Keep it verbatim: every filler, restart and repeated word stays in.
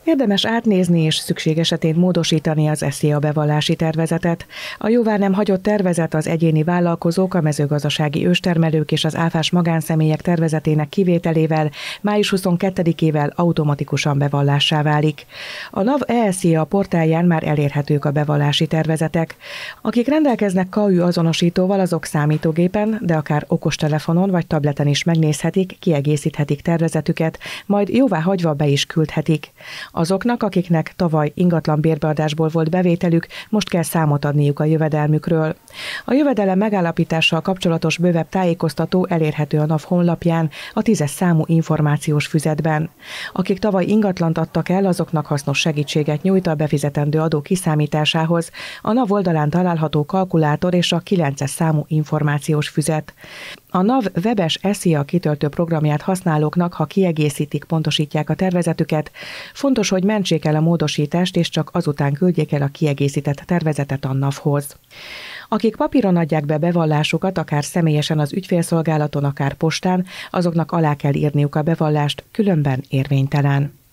Érdemes átnézni és szükség esetén módosítani az es zé á bevallási tervezetet. A jóvá nem hagyott tervezet az egyéni vállalkozók, a mezőgazdasági őstermelők és az áfás magánszemélyek tervezetének kivételével május huszonkettedikével automatikusan bevallássá válik. A NAV e es zé á portálján már elérhetők a bevallási tervezetek. Akik rendelkeznek ká ú azonosítóval, azok számítógépen, de akár okostelefonon vagy tableten is megnézhetik, kiegészíthetik tervezetüket, majd jóvá hagyva be is küldhetik. Azoknak, akiknek tavaly ingatlan bérbeadásból volt bevételük, most kell számot adniuk a jövedelmükről. A jövedelem megállapítással kapcsolatos bővebb tájékoztató elérhető a NAV honlapján, a tízes számú információs füzetben. Akik tavaly ingatlant adtak el, azoknak hasznos segítséget nyújt a befizetendő adó kiszámításához a NAV oldalán található kalkulátor és a kilences számú információs füzet. A NAV webes es zé á kitöltő programját használóknak, ha kiegészítik, pontosítják a tervezetüket, fontos, hogy mentsék el a módosítást, és csak azután küldjék el a kiegészített tervezetet a NAV-hoz. Akik papíron adják be bevallásukat, akár személyesen az ügyfélszolgálaton, akár postán, azoknak alá kell írniuk a bevallást, különben érvénytelen.